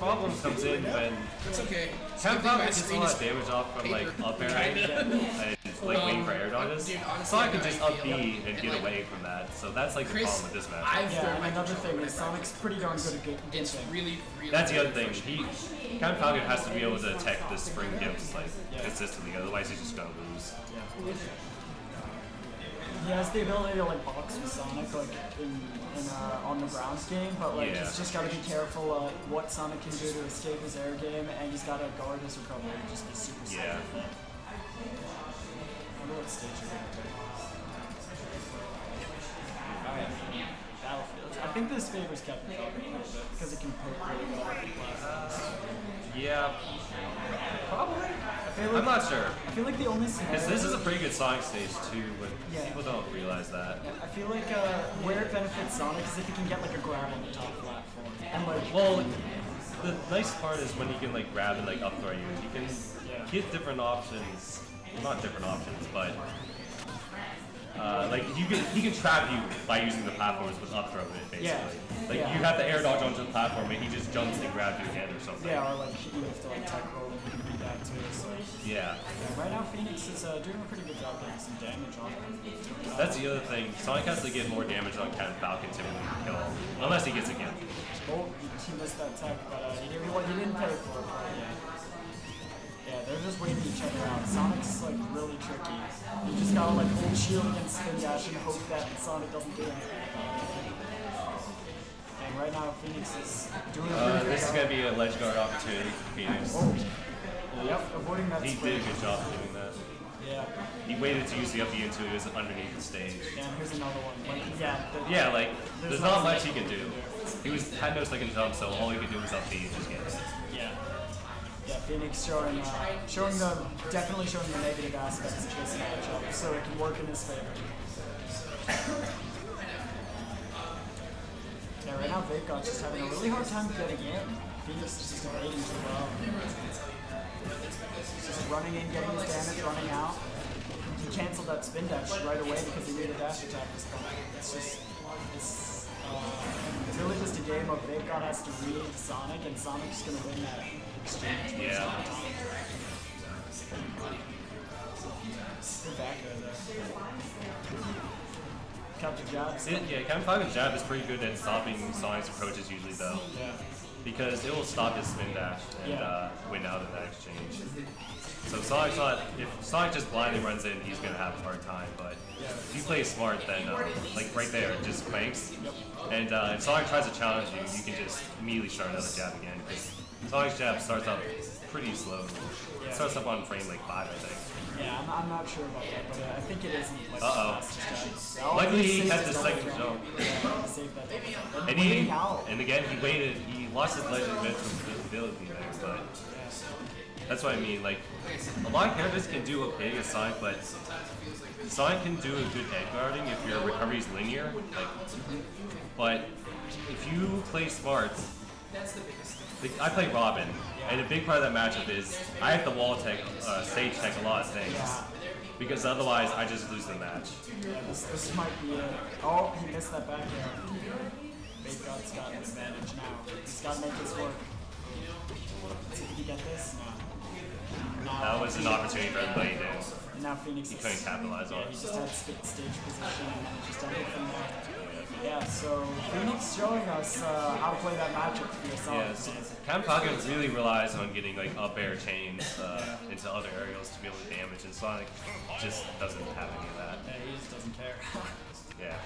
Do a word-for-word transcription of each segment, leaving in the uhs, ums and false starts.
problem comes in when It's okay. Captain Falcon gets a lot of damage off from like up air and like waiting for air dodges. Sonic can just up B and get away from that. So that's like the problem with this match. Yeah, another thing is Sonic's pretty darn good at getting. It's really, really. That's the other thing. He Captain Falcon has to be able to attack the spring gimps like consistently, otherwise he's just gonna lose. Yeah. He has the ability to like box with Sonic like in, in uh, on the ground game, but like yeah. he's just got to be careful uh, what Sonic can do to escape his air game, and he's got to guard his recovery and just be super safe. Yeah. I wonder what stage you're going to take. Alright, Battlefield. I think this favors Captain Falcon a little bit because it can poke really well with the Yeah. Probably. I feel like, I'm not sure. I feel like the only Because this is a pretty good Sonic stage too, but yeah. people don't realize that. Yeah, I feel like uh, where it benefits Sonic is if he can get like a grab on the top platform. And like, well, the nice part is when you can like grab and like up throw you, you can yeah. get different options. Well, not different options, but uh, like you can he can trap you by using the platforms with up throw it basically. Yeah. Like yeah. you have to air dodge onto the platform and he just jumps and grabs your hand or something. Yeah, or like you have to like tech roll and you can beat that too. So. Yeah. yeah. Right now Phoenix is uh, doing a pretty good job getting some damage on him. Uh, That's the other thing. Sonic has to get more damage on Captain Falcon to really kill him, unless he gets a gift. Oh, he, he missed that tech, but uh, he, didn't, well, he didn't pay for it. But yeah. Yeah, they're just waiting each other out. Sonic's like really tricky. You just gotta like hold shield against spin dash and hope that Sonic doesn't do anything. And right now Phoenix is doing a Uh, pretty this is good going to be a ledge guard opportunity for Phoenix. Oh. Yep, avoiding that He spin. did a good job of doing that. Yeah. He waited to use the up B until he was underneath the stage. Yeah, and here's another one. Like, yeah, the, Yeah, like, there's, there's not nothing much he he can can do. do. He was had no second jump, so all he could do was up B and just get it. Yeah. Yeah, Phoenix showing, uh, showing the, definitely showing the negative aspects of this matchup, so it can work in his favor. Yeah, right now Vake's just having a really hard time getting in. Phoenix is just evading too well. He's just running in, getting his damage, running out. He canceled that spin dash right away because he made a dash attack this time. It's just, it's, uh, it's really just a game of Vake has to read Sonic, and Sonic's gonna win that exchange. Yeah. Good back air there. Counter jabs. It, yeah, Captain Falcon's jab is pretty good at stopping Sonic's approaches usually though. Yeah. Because it will stop his spin dash and Yeah. uh, win out of that exchange. So Sonic's not, if Sonic just blindly runs in, he's going to have a hard time, but Yeah. if you play smart, then uh, like right there, it just clanks. Yep. And uh, if Sonic tries to challenge you, you can just immediately start another jab again, because Sonic's jab starts up pretty slow. Yeah. It starts up on frame like five, I think. Yeah, I'm, I'm not sure about that, but uh, I think it isn't like Uh-oh. the fastest jab. Luckily, he saved had his the double second jump. Yeah, he saved that double jump. And Waiting he, out. and again, he waited, he lost his ledge ability there, but that's what I mean, like, a lot of characters can do okay against Sonic, but Sonic can do a good edge guarding if your recovery is linear, like, but if you play smart, like, I play Robin, and a big part of that matchup is I have to wall tech, uh, stage tech a lot of things, because otherwise I just lose the match. Yeah, this, this might be it. Oh, he missed that back air. Big God's got an advantage now. He's got to make this work. Let's see if he can get this. No. No. That was an opportunity for everybody to, And now Phoenix he is, couldn't capitalize on yeah, it. he just had st stage position and just ended from there. Yeah, so Phoenix showing us uh, how to play that matchup for yourself. Yeah, so Captain Falcon really relies on getting like up air chains uh, into other aerials to be able to damage, and Sonic just doesn't have any of that. Yeah, he just doesn't care. Yeah.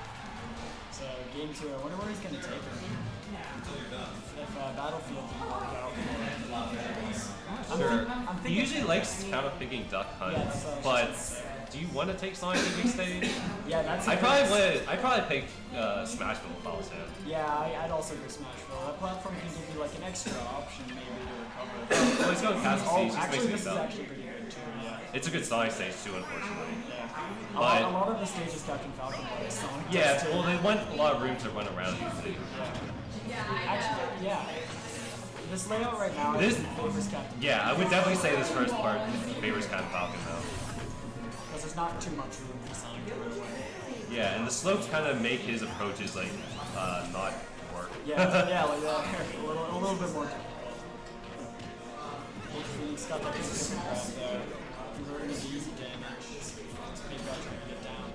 So game two, I wonder where he's gonna take her. If uh, Battlefield can work out. I'm Sure. think- I'm He thinking- usually likes kind of picking Duck Hunt, Yeah, it's, uh, but it's- do you want to take Sonic to big stage? Yeah, that's. I a probably good- would. I probably pick uh, Smashville if I was him. Yeah, I, I'd also go Smashville. That platform can give you like an extra option maybe to recover. Well, he's going past the Oh, stage. He's actually, basically this is done. actually pretty good too. Yeah. It's a good Sonic stage too, unfortunately. Yeah. A, But- lot, a lot of the stages Captain Falcon like Sonic. Yeah, does, too. well, they want a lot of room to run around usually. Actually, yeah. This layout right now This- is favors Captain. Yeah, I would definitely say this first part favors Captain Falcon though. Because there's not too much room for Sonic to run away. Yeah, and the slopes kind of make his approaches like uh, not work. Yeah, yeah, like that. A little, a little bit more difficult. Phoenix got that different grab there. Converting into easy damage. Big guy trying to get down.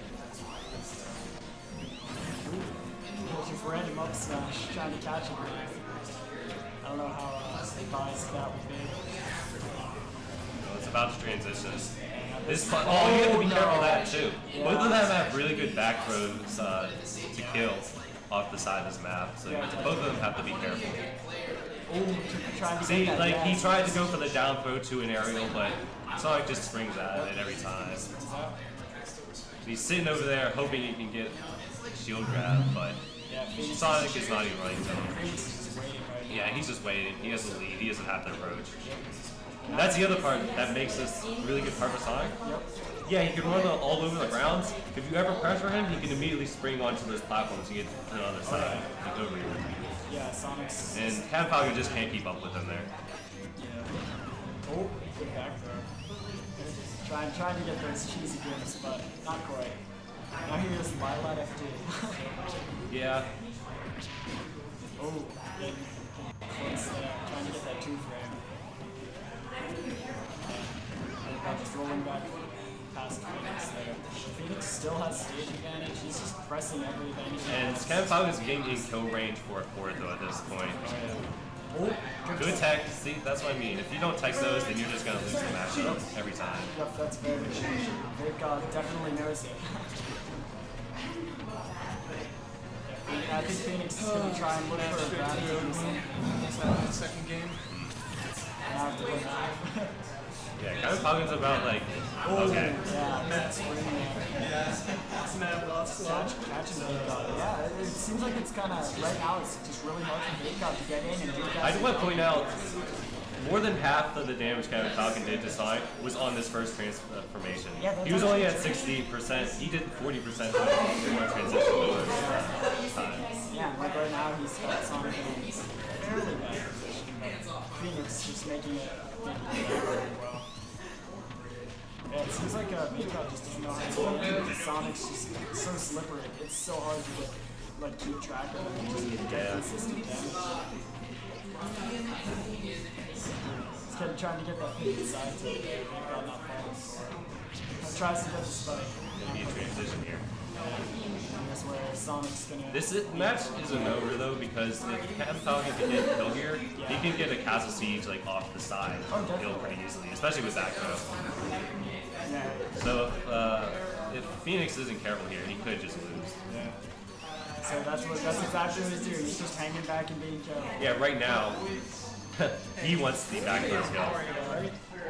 Looking for random up smash, trying to catch him. I don't know how uh, advised that would be. No, it's about to transition. This oh, oh, you have to be careful of that too. Yeah. Both of them have really good back throws uh, to kill off the side of this map, so yeah, both of them have to be careful. Ooh, See, like he tried to go for the down throw to an aerial, but Sonic just springs at it every time. So he's sitting over there hoping he can get shield grab, but Sonic is not even running to him. Yeah, he's just waiting. He has the lead. He doesn't have to approach. And that's the other part that makes this really good part for Sonic. Yeah, he can run all over the grounds. If you ever pressure him, he can immediately spring onto those platforms and get to the other side, like over here. Yeah, Sonic's... And Captain Falcon just can't keep up with him there. Yeah. Oh, good back throw. Trying, trying to get those cheesy grips, but not quite. Now here's Lilat F D. Yeah. Oh, getting close there. Trying to get that two frame. And just rolling back past Phoenix there. Phoenix still has stage advantage. He's just pressing every advantage. And Captain Falcon's getting in kill range for a fourth though at this point. Oh, yeah. Oh, good tech. See, that's what I mean. If you don't tech those, then you're just gonna lose the matchup every time. Yep, that's very true. Big God definitely knows it. I think Phoenix is going to try and look for a grab to second game. Yeah, Captain Falcon's about like, okay. Yeah, that's yeah. Snap lost catching Big God. Yeah, it, it seems like it's kind of, right now it's just really hard for Big God to get in and do that. I just want to point out, more than half of the damage Captain Falcon did to Sonic was on this first transformation. Yeah, he was only at sixty percent. He did forty percent in one transition over time. Yeah, like right now he's got Sonic in a fairly bad position, but Phoenix just making it, making it very well. Yeah, it seems like uh, Big God just doesn't know how to play it. Sonic's just so slippery. It's so hard to get, like, keep track of it and just get consistent damage. Kept trying to get that hit inside to Big God not falling for it. Tries to get the spike. Gonna be a transition here. And that's where Sonic's gonna... This is, match isn't over though, because if Captain Falcon can get kill here, yeah. he can get a Castle Siege like off the side oh, and kill pretty easily, especially with that throw. Yeah. So if, uh, if Phoenix isn't careful here, he could just lose. Yeah. So that's what that's exactly what he's doing. He's just hanging back and being careful. Yeah, right now. He wants the back throw skill. Oh.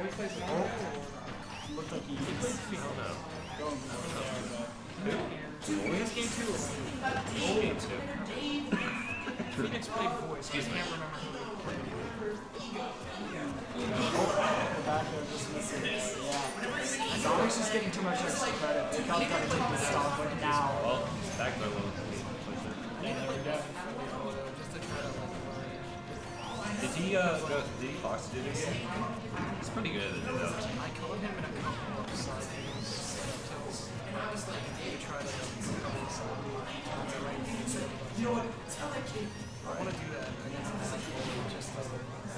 Looked like he's I don't know. going for there, Who? Phoenix game two. Oh, game two. Phoenix played voice. Excuse me. I can't remember who. oh, the back there just missing. Yeah. Sonic's just getting too much extra credit. Big God's got to take this stock like now. Well, back throw will. Yeah, there we go. Did he, uh, go, did he Fox do this? He's pretty good at it, though. I caught him in a couple of side games tilts, and I was like, maybe try to couple of side games. You know what? I want to do that against the just to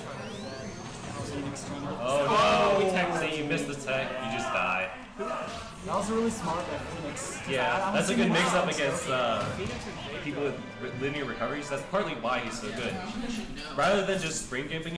try to Oh no, we tech see, you missed the tech, you just die. That was really smart by Phoenix. Yeah, that's a good mix-up against uh, people with linear recoveries. That's partly why he's so good. Rather than just spring camping